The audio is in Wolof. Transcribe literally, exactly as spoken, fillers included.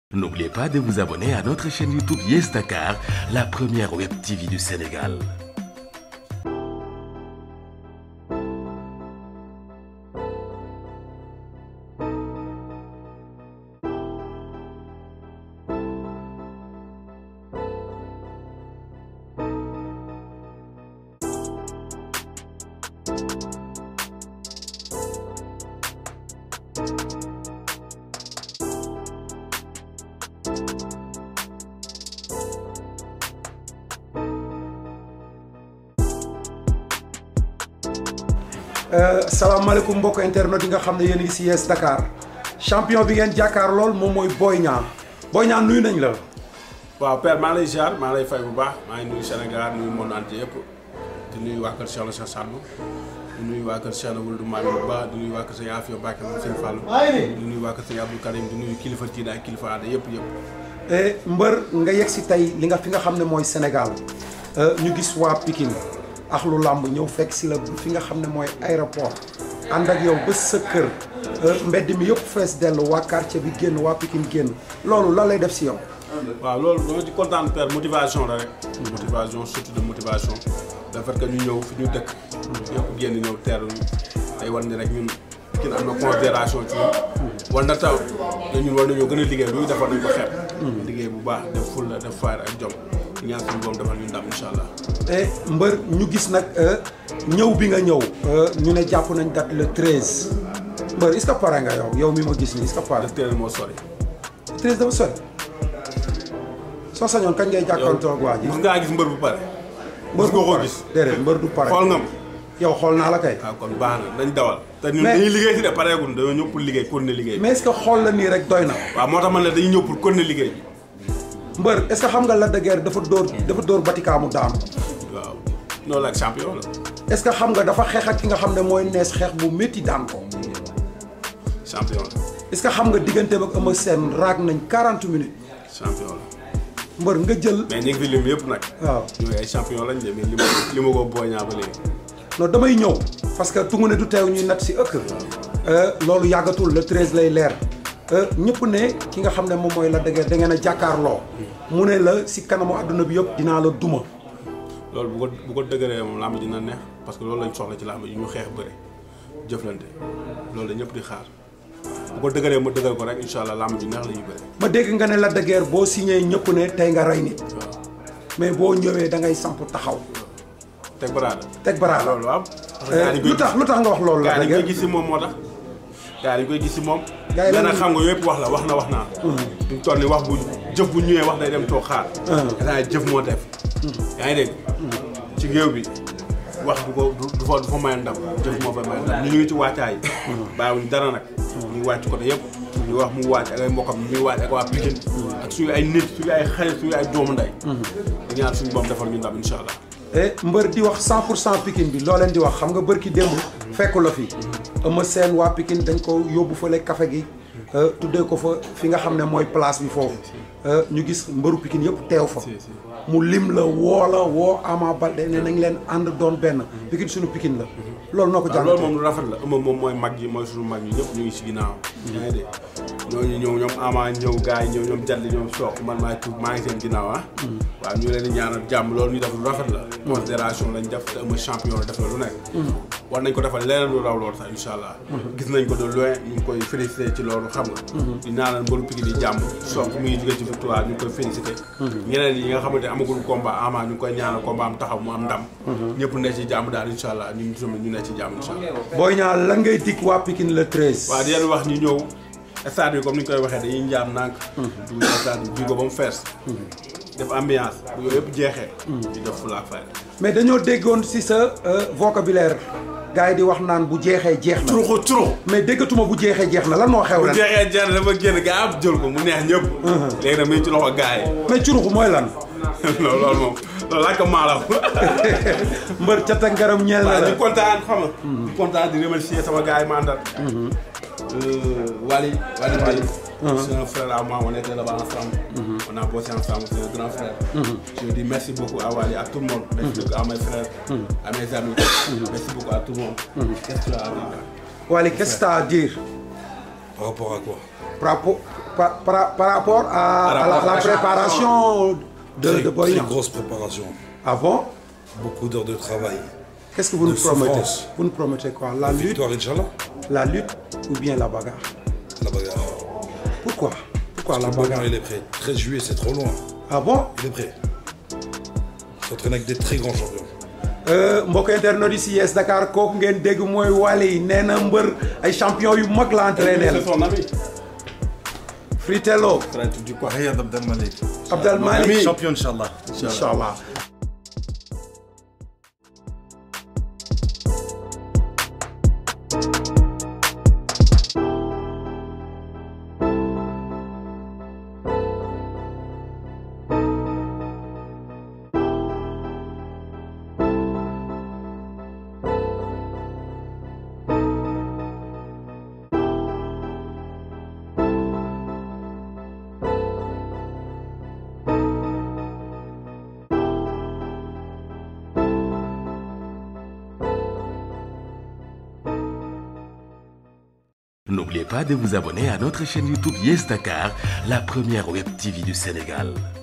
N'oubliez pas de vous abonner à notre chaîne YouTube Yes Dakar, la première web T V du Sénégal. salaamaaleykum mbokk internet yi nga xam ne yéen a ngi si Yes Dakar champion bi ngeen jàkkaar lool moom mooy Boy Niang Boy Niang nuyu nañ la. waaw père maa lay ziar maa lay fay bu baax maa ngi nuyu Sénégal nuyu monde entier yëpp di nuyu waa kër Cheikh la Cheikh Sallou di nuyu waa kër Cheikh Wuldu Mami Ba di nuyu waa kër Sëñ Afia Bakk moom Sëñ Fallou di nuyu waa kër Sëñ Abdou Karim di nuyu kilifa diine ak kilifa aada yëpp yëpp. mbër nga yegg si tey li nga fi nga xam ne mooy Sénégal ñu gis waa Pikine ak lu làmb ñëw fekk si la fi nga xam ne mooy aéroport ànd ak yow ba sa kër mbedd mi yëpp fees dellu waa quartier bi génn waa Pikine génn loolu lan lay def si yow. waaw loolu dama ci kontaan père motivation la rek. motivation surtout de motivation. le fait que ñu ñëw fi ñu dëkk. ñëpp génn ñëw teeru day war ni rek ñun Pikine am na considération ci ñun. war na taw te ñun war nañoo gën a liggéey lu ñu defar nañ ko xeeb. liggéey bu baax def fulla def fayda ak jom. ñaan suñu boom defal ñu ndam incha allah. mbër ñu gis nag ñëw bi nga ñëw. ñu ne jàpp nañ date le treize. mbër est-ce que pare nga yow yow mi ma gis nii est-ce que pare. le treize moo sori. le treize dafa sori. soo sañoon kañ ngay jàkkaarloo ak waa ji. mos ngaa gis mbër bu pare. mbër nga ko gis déedéet mbër du pare. xool nga ma. yow xool naa la kay. waaw kon baax na dañ dawal. te ñun dañuy liggéey si de pareegul dañoo ñëw pour liggéey continuer liggéey. mais est-ce que xool la nii rek doy na. waaw moo tax man ne dañuy ñëw pour continuer liggéey. mbër est-ce que xam nga Lac de Guiers dafa dóor dafa dóor Batika mu daanu. waaw noonu la ak champion la. est-ce que xam nga dafa xeex ak ki nga xam ne mooy nees xeex bu métti daan ko. champion la. est-ce que xam nga digganteem ak Eumeu Sène raag nañ quarante minutes. champion la. mbër nga jël. mais ñu ngi fi lim yëpp nag. waaw ñooy ay champion lañ de mais li ma li ma ko Boy Niang ba léegi. non damay ñëw parce que tungu ne du teew ñuy nat si ëkk. loolu yàggatul le treize lay leer. ñëpp ne ki nga xam ne moom mooy Lac de Guiers da ngeen a jàkkaarloo. mu ne la si kanamu àdduna bi yëpp dinaa la duma. loolu bu ko bu ko dëgëree moom làmb dina neex parce que loolu lañ soxla ci làmb yi ñu xeex bëre jëflante loolu la ñëpp di xaar bu ko dëgëree ma dëgër ko rek incha allah làmb ji neex la ñuy bëre. ma dégg nga ne Lac de Guiers boo signé ñëpp ne tey nga rey nit. waaw mais boo ñëwee da ngay samp taxaw. teg baraada. teg baraada loolu waaw. lu tax lu tax nga wax loolu. Lac Lac de de Guiers Guiers gis si moom moo tax. gars yi dañ koy gis si moom. gars yi lan nag xam nga yëpp wax la wax na wax naa. fi mu toll nii wax bu jëf bu ñëwee wax day dem toog xaar. daa jëf moo def. yaa ngi dégg. ci géew bi wax du ko du fa du fa may ndam jëf moo fa may ndam ñu ngi ci wàccaay. bàyyiwuñu dara nag. ñu wàcc côté yëpp. ñu wax mu wàcc ak ay mbokkam ñu wàcc ak waa Pikine. ak suñu ay nit suñu ay xarit suñu ay doomu ndey. di ñaan suñu boom defal ñu ndam incha allah. mbër di wax cent pour cent Pikine bi loo leen di wax xam nga bër ki démb fekku la fi. Eumeu Sène waa Pikine dañ ko yóbbu fële café gi tuddee ko fa fi nga xam ne mooy place bi foofu ñu gis mbëru Pikine yëpp teew fa mu lim la woo la woo Ama Baldé ne nañ leen ànd doon benn Pikine suñu Pikine la loolu noo ko jàng loolu moom lu rafet la Eumeu moom mooy mag yi mooy suñu mag yi ñëpp ñu ngi si ginnaaw yaa ngi dégg ñooñu ñëw ñoom Ama ñëw gars yi ñëw ñoom Jalli ñoom Sook man maay tuub maa ngi seen ginnaaw ah waaw ñu leen di ñaanal jàmm loolu ñu def lu rafet la considération lañ def te Eumeu champion la def na lu nekk war nañ ko defal leneen lu raw loolu sax incha allah gis nañ ko de loin ñu ngi koy félicité ci loolu xam nga di ñaanal mbaru Pikine yi jàmm Sook mu ngi jóge ci victoire ñu ngi koy félicité ñeneen yi nga xamante amagul combat Ama ñu ngi koy ñaanal combat am taxaw mu am ndam ñëpp ne ci jàmm daal incha allah ñu ñu ne ci jàmm incha allah Boy Niang lan ngay dikk waa Pikine le treize waaw di leen wax ñu ñëw stade bi comme ni ñu koy waxee dañuy njaam nànk dugg stade bi ko ba mu fees def ambiance bu yooyu yëpp jeexee ñu def fulaak fay mais dañoo déggoon si sa vocabulaire gars yi di wax naan bu jeexee jeex na curuxu curux mais déggatuma bu jeexee jeex na lan moo xew bu ren jeexee jeex na dafa génn gaa ab jël ko mu neex ñëpp léegi nag mu ngi ci loxo gars yi mais curuxu mooy lan non loolu moom loolu laaj ko maalaw mbër cat ak ngaram ñeel na waaw la di kontaan xam nga di kontaan di remercier sama gars yi ma àndal Wally Wally Mbaye c'est un frère à moi on était là-bas ensemble on a bossé ensemble c'est un grand frère je dis merci beaucoup à Wally à tout le monde merci beaucoup à mes frères à mes amis merci beaucoup à tout le monde qu'est-ce que tu as à dire Wally qu'est-ce que t'as à dire Par rapport à quoi? par rapport par, par, par rapport à, à la, la préparation de, très, de Boy Niang. Très grosse préparation. Avant, beaucoup d'heures de travail. Qu'est-ce que vous nous promettez? Souffrance. Vous nous promettez quoi? La, la lutte, victoire, Inch'Allah. La lutte ou bien la bagarre? La bagarre. Pourquoi? Pourquoi Parce la que bagarre? il est prêt. treize juillet, c'est trop loin. Ah bon? Il est prêt. Il s'entraîne avec des très grands champions. mbokk internautes yi si Yes Dakar kooku ngeen dégg mooy Wally nee na mbër ay champion yu mag la entraîné. C'est son ami. Fritello. du quoi Riyad Abdel Malik. Abdel Malik. Champion, Inch'Allah. Inch'Allah. N'oubliez pas de vous abonner à notre chaîne YouTube Yes Dakar, la première web T V du Sénégal.